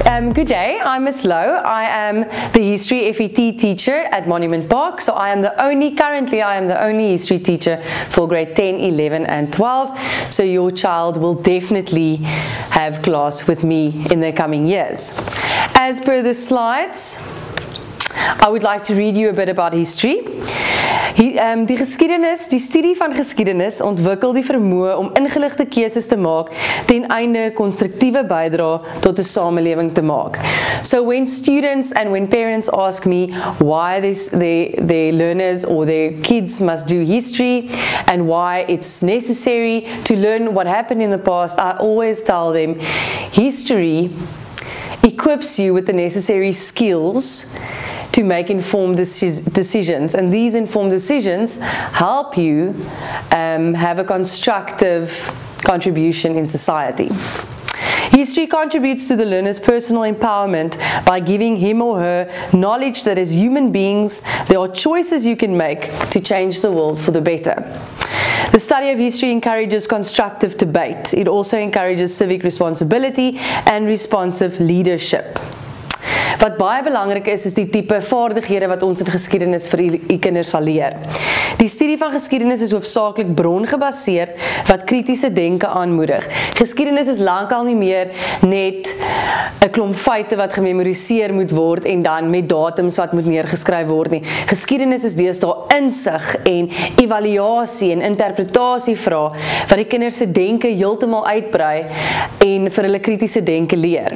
Good day, I'm Miss Lowe. I am the History FET teacher at Monument Park. So currently I am the only history teacher for grade 10, 11 and 12. So your child will definitely have class with me in the coming years. As per the slides, I would like to read you a bit about history. Die studie van geskiedenis ontwikkel die vermoë om ingeligte keuses te maak ten einde konstruktiewe bydrae tot 'n samelewing te maak. So when students and when parents ask me why their learners or their kids must do history and why it's necessary to learn what happened in the past, I always tell them history equips you with the necessary skills to make informed decisions, and these informed decisions help you have a constructive contribution in society. History contributes to the learner's personal empowerment by giving him or her knowledge that as human beings, there are choices you can make to change the world for the better. The study of history encourages constructive debate. It also encourages civic responsibility and responsive leadership. Wat baie belangrik is die tipe vaardighede wat ons in geskiedenis vir u kinders sal leer. Die studie van geskiedenis is hoofsaaklik brongebaseerd wat kritiese denke aanmoedig. Geskiedenis is lankal nie meer net 'n klomp feite wat gememoriseer moet word en dan met datums wat moet neergeskryf word nie. Geskiedenis is deesdae insig en evaluasie en interpretasie vra wat die kinders se denke heeltemal uitbrei en vir hulle kritiese denke leer.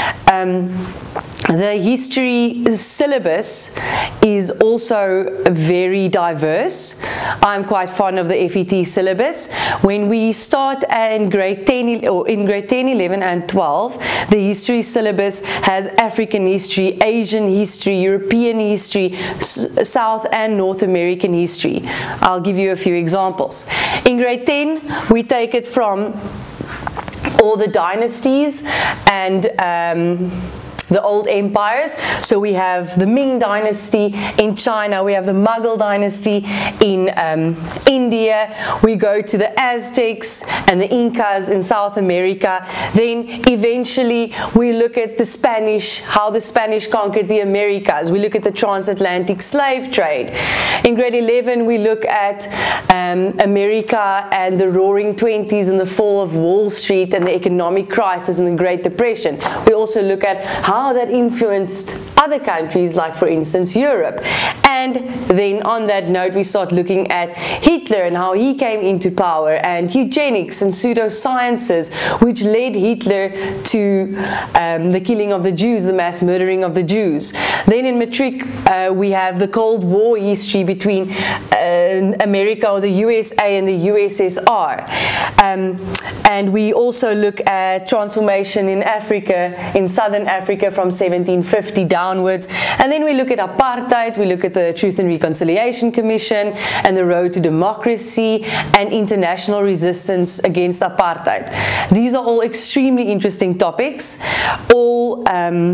The history syllabus is also very diverse. I'm quite fond of the FET syllabus. When we start in grade 10, 11 and 12, the history syllabus has African history, Asian history, European history, South and North American history. I'll give you a few examples. In grade 10, we take it from all the dynasties and the old empires. So we have the Ming dynasty in China, we have the Mughal dynasty in India, we go to the Aztecs and the Incas in South America. Then eventually we look at the Spanish, how the Spanish conquered the Americas. We look at the transatlantic slave trade. In grade 11 we look at America and the roaring 20s and the fall of Wall Street and the economic crisis and the Great Depression. We also look at how that influenced other countries, like for instance Europe. And then on that note we start looking at Hitler and how he came into power, and eugenics and pseudosciences which led Hitler to the killing of the Jews, the mass murdering of the Jews. Then in matric we have the Cold War history between America or the USA and the USSR. And we also look at transformation in Africa, in Southern Africa from 1750 downwards. And then we look at apartheid, we look at the Truth and Reconciliation Commission and the road to democracy and international resistance against apartheid. These are all extremely interesting topics. All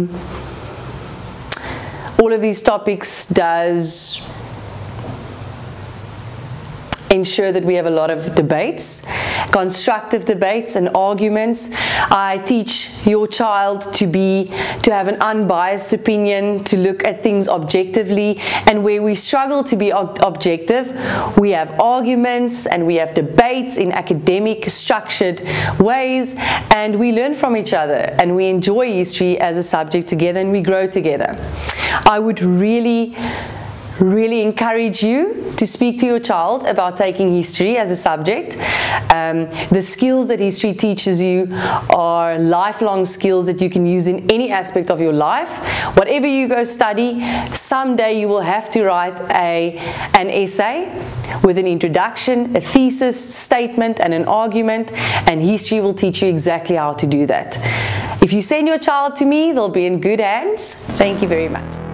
of these topics does ensure that we have a lot of debates, constructive debates and arguments. I teach your child to have an unbiased opinion, to look at things objectively, and where we struggle to be objective, we have arguments and we have debates in academic, structured ways, and we learn from each other and we enjoy history as a subject together and we grow together. I would really encourage you to speak to your child about taking history as a subject. The skills that history teaches you are lifelong skills that you can use in any aspect of your life. Whatever you go study, someday you will have to write an essay with an introduction, a thesis, statement and an argument, and history will teach you exactly how to do that. If you send your child to me, they'll be in good hands. Thank you very much.